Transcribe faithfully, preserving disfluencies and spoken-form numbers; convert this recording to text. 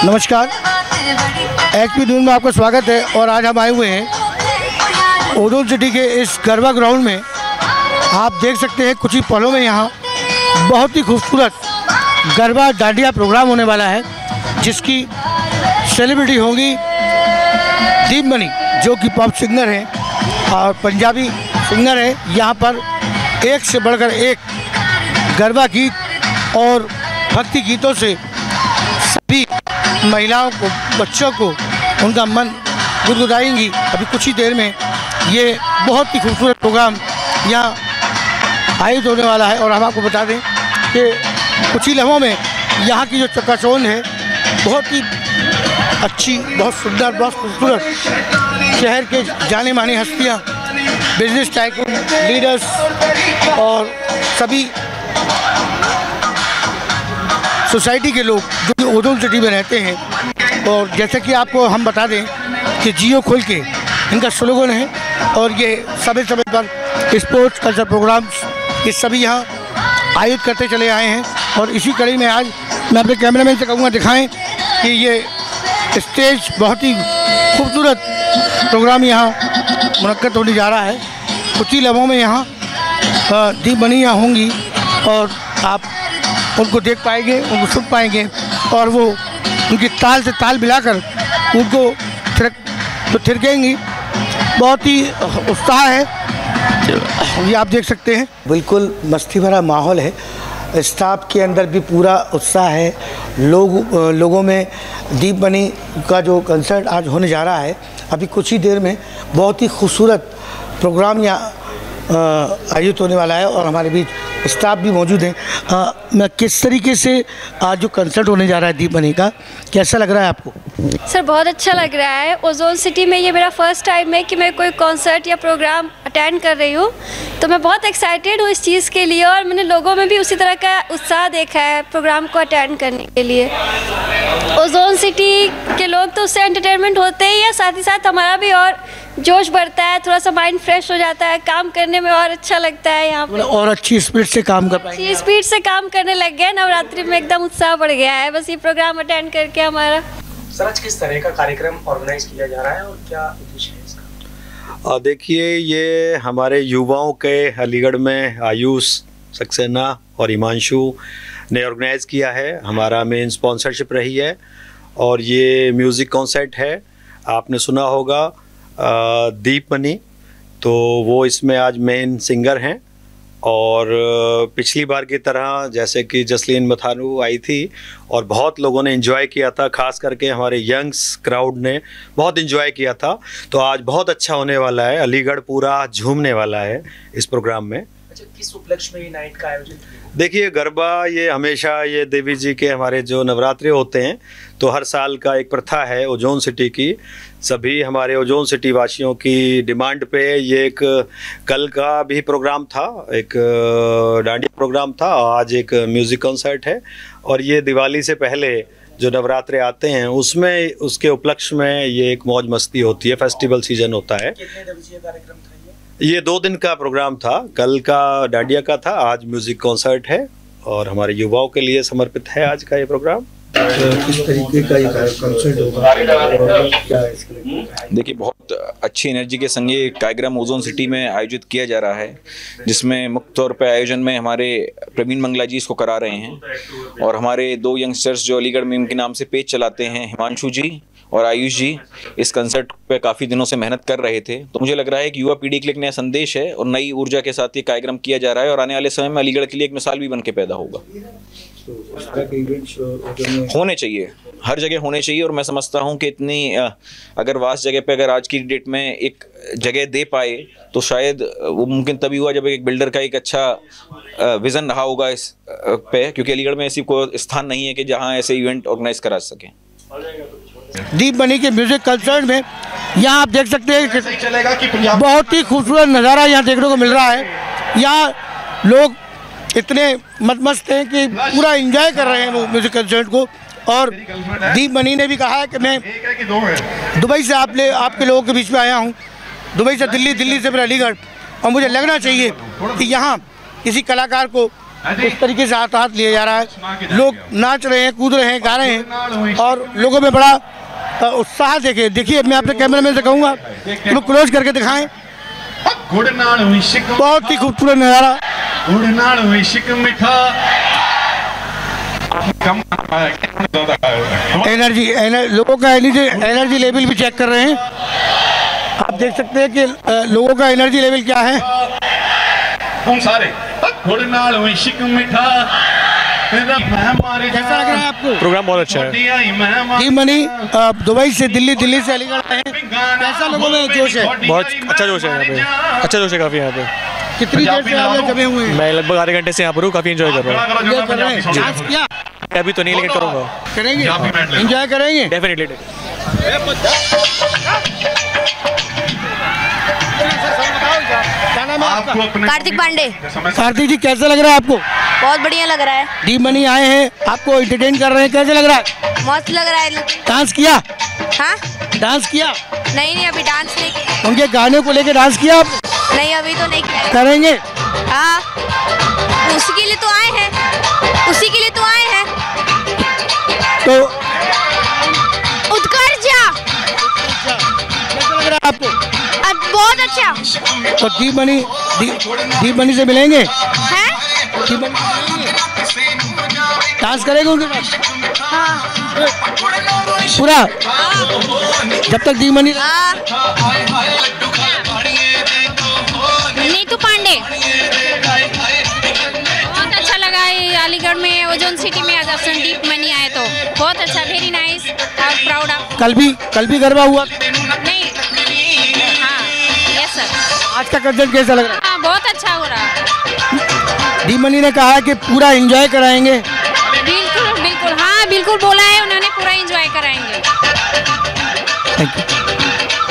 नमस्कार, H P news में आपका स्वागत है। और आज हम आए हुए हैं ओजोन सिटी के इस गरबा ग्राउंड में। आप देख सकते हैं कुछ ही पलों में यहाँ बहुत ही खूबसूरत गरबा डांडिया प्रोग्राम होने वाला है, जिसकी सेलिब्रिटी होगी दीप मनी, जो कि पॉप सिंगर हैं और पंजाबी सिंगर है। यहाँ पर एक से बढ़कर एक गरबा गीत और भक्ति गीतों से सभी महिलाओं को, बच्चों को उनका मन गुदगुदाएंगी। अभी कुछ ही देर में ये बहुत ही खूबसूरत प्रोग्राम यहाँ आयोजित होने वाला है। और हम आपको बता दें कि कुछ ही लम्हों में यहाँ की जो चकाचौंध है बहुत ही अच्छी, बहुत सुंदर, बहुत खूबसूरत, शहर के जाने माने हस्तियाँ, बिजनेस टाइकून, लीडर्स और सभी सोसाइटी के लोग जो कि ओजोन सिटी में रहते हैं। और जैसे कि आपको हम बता दें कि जियो खोल के इनका स्लोगन है, और ये समय समय पर स्पोर्ट्स कल्चर प्रोग्राम्स ये सभी यहाँ आयोजित करते चले आए हैं। और इसी कड़ी में आज मैं अपने कैमरामैन से कहूँगा दिखाएं कि ये स्टेज बहुत ही खूबसूरत प्रोग्राम यहाँ मुनक्कद होने जा रहा है। कुछ ही लम्हों में यहाँ दीप मनी यहाँ होंगी और आप उनको देख पाएंगे, उनको सुन पाएंगे, और वो उनकी ताल से ताल मिलाकर उनको थिरक तो थिरकेंगी। बहुत ही उत्साह है, ये आप देख सकते हैं। बिल्कुल मस्ती भरा माहौल है, स्टाफ के अंदर भी पूरा उत्साह है। लोग लोगों में दीप मनी का जो कंसर्ट आज होने जा रहा है, अभी कुछ ही देर में बहुत ही खूबसूरत प्रोग्राम यहाँ आयोजित होने वाला है और हमारे बीच स्टाफ भी मौजूद हैं। आ, मैं किस तरीके से आज जो कंसर्ट होने जा रहा है दीप मनी का, कैसा लग रहा है आपको? सर बहुत अच्छा लग रहा है। ओजोन सिटी में ये मेरा फर्स्ट टाइम है कि मैं कोई कॉन्सर्ट या प्रोग्राम अटेंड कर रही हूँ, तो मैं बहुत एक्साइटेड हूँ इस चीज़ के लिए। और मैंने लोगों में भी उसी तरह का उत्साह देखा है प्रोग्राम को अटेंड करने के लिए। ओजोन सिटी के लोग तो उससे एंटरटेनमेंट होते ही है, साथ ही साथ हमारा भी और जोश बढ़ता है, थोड़ा सा माइंड फ्रेश हो जाता है, काम करने में और अच्छा लगता है। यहाँ पे और अच्छी स्पीड से काम कर पाएंगे, अच्छी स्पीड से काम करने लग गए। नवरात्रि में एकदम उत्साह बढ़ गया है बस ये प्रोग्राम अटेंड करके हमारा। सर आज किस तरह का कार्यक्रम ऑर्गेनाइज किया जा रहा है और क्या उद्देश्य है इसका? देखिए, ये हमारे युवाओं के अलीगढ़ में आयुष सक्सेना और हिमांशु ने ऑर्गेनाइज किया है। हमारा मेन स्पॉन्सरशिप रही है और ये म्यूज़िक कॉन्सर्ट है। आपने सुना होगा दीप मनी, तो वो इसमें आज मेन सिंगर हैं। और पिछली बार की तरह जैसे कि जसलीन मथानू आई थी और बहुत लोगों ने एंजॉय किया था, खास करके हमारे यंग्स क्राउड ने बहुत एंजॉय किया था, तो आज बहुत अच्छा होने वाला है। अलीगढ़ पूरा झूमने वाला है इस प्रोग्राम में। अच्छा, किस उपलक्ष्य में ये नाइट का आयोजन? देखिए, गरबा ये हमेशा ये देवी जी के हमारे जो नवरात्रि होते हैं, तो हर साल का एक प्रथा है ओजोन सिटी की। सभी हमारे ओजोन सिटी वासियों की डिमांड पे ये एक कल का भी प्रोग्राम था, एक डांडिया प्रोग्राम था, आज एक म्यूज़िक कॉन्सर्ट है। और ये दिवाली से पहले जो नवरात्रे आते हैं उसमें उसके उपलक्ष्य में ये एक मौज मस्ती होती है, फेस्टिवल सीजन होता है। कितने दिवसीय कार्यक्रम था ये? ये दो दिन का प्रोग्राम था, कल का डांडिया का था, आज म्यूज़िक कॉन्सर्ट है और हमारे युवाओं के लिए समर्पित है आज का ये प्रोग्राम। किस तरीके का ये कंसर्ट होगा? देखिए, बहुत अच्छी एनर्जी के संग ये कार्यक्रम ओजोन सिटी में आयोजित किया जा रहा है, जिसमें मुख्य तौर पर आयोजन में हमारे प्रवीण मंगला जी इसको करा रहे हैं और हमारे दो यंगस्टर्स जो अलीगढ़ में उनके नाम से पेज चलाते हैं, हिमांशु जी और आयुष जी, इस कंसर्ट पे काफ़ी दिनों से मेहनत कर रहे थे। तो मुझे लग रहा है कि युवा पीढ़ी के लिए एक नया संदेश है और नई ऊर्जा के साथ ये कार्यक्रम किया जा रहा है और आने वाले समय में अलीगढ़ के लिए एक मिसाल भी बन के पैदा होगा। होने चाहिए, हर जगह होने चाहिए। और मैं समझता हूँ कि इतनी अगर वास्ट जगह पे अगर आज की डेट में एक जगह दे पाए तो शायद वो मुमकिन तभी हुआ जब एक बिल्डर का एक अच्छा विज़न रहा होगा इस पे, क्योंकि अलीगढ़ में ऐसी कोई स्थान नहीं है कि जहाँ ऐसे इवेंट ऑर्गेनाइज करा सकें। दीप मनी के म्यूजिक कंसर्ट में यहाँ आप देख सकते हैं कि बहुत ही खूबसूरत नज़ारा यहाँ देखने को मिल रहा है। यहाँ लोग इतने मतमस्त हैं कि पूरा एंजॉय कर रहे हैं वो म्यूजिक कंसर्ट को। और दीप मनी ने भी कहा है कि मैं दुबई से आप ले आपके लोगों के बीच में आया हूँ, दुबई से दिल्ली, दिल्ली से फिर अलीगढ़, और मुझे लगना चाहिए कि यहाँ किसी कलाकार को इस तरीके से हाथ हाथ लिया जा रहा है, लोग नाच रहे हैं, कूद रहे हैं, गा रहे हैं और लोगों में बड़ा अ, उत्साह देखे। देखिए मैं अपने कैमरामैन से कहूँगा कि क्लोज करके दिखाएं, बहुत ही खूबसूरत नज़ारा। एनर्जी एनर, लोगों का एनर्जी एनर्जी लेवल भी चेक कर रहे हैं। आप देख सकते हैं कि अ, लोगों का एनर्जी लेवल क्या है। सारे कैसा लग रहा है आपको? प्रोग्राम बहुत अच्छा है। दी मनी अ, दुबई से दिल्ली, दिल्ली से अलीगढ़ आए हैं, कैसा लोगों में जोश है? बहुत अच्छा जोश है यहाँ पे, अच्छा जोश है काफ़ी यहाँ पे। कितनी देर से आप लोग जमे हुए हैं? मैं लगभग आधे घंटे से यहाँ पर हूँ, काफ़ी एंजॉय कर रहा हूँ। एंजॉय कर रहे हैं? डांस किया? अभी तो नहीं, लेकिन करूँगा। करेंगे, एंजॉय करेंगे डेफिनेटली। क्या नाम है आपका? कार्तिक पांडे। कार्तिक जी कैसा लग रहा है आपको? बहुत बढ़िया लग रहा है। डी मनी आए हैं, आपको एंटरटेन कर रहे हैं, कैसे लग रहा है? मस्त लग रहा है। डांस किया? हाँ? डांस किया? नहीं नहीं अभी डांस नहीं किया। उनके गाने को लेके डांस किया आप? नहीं अभी तो नहीं किया। करेंगे? हाँ उसी के लिए तो आए हैं, उसी के लिए तो आए हैं। तो उत्कर्ष कैसा लग रहा है आपको? बहुत अच्छा। तो डी मनी दी, डी मनी से मिलेंगे? हैं? डी मनी से मिलेंगे? डांस करेंगे उनके साथ? हाँ। पूरा जब तक डी मनी। हाँ। नीतू पांडे। बहुत अच्छा लगा है अलीगढ़ में ओजोन सिटी में आज संदीप मनी आए तो बहुत अच्छा, वेरी नाइस और प्राउड ऑफ। कल भी कल भी गरबा हुआ? नहीं हाँ यस सर। आज का कंसर्ट कैसा लग रहा है? हाँ बहुत अच्छा हो रहा है। डी मनी ने कहा कि पूरा एंजॉय कराएंगे। बिल्कुल बिल्कुल हाँ बिल्कुल बोला है उन्होंने, पूरा एंजॉय कराएंगे। Thank you.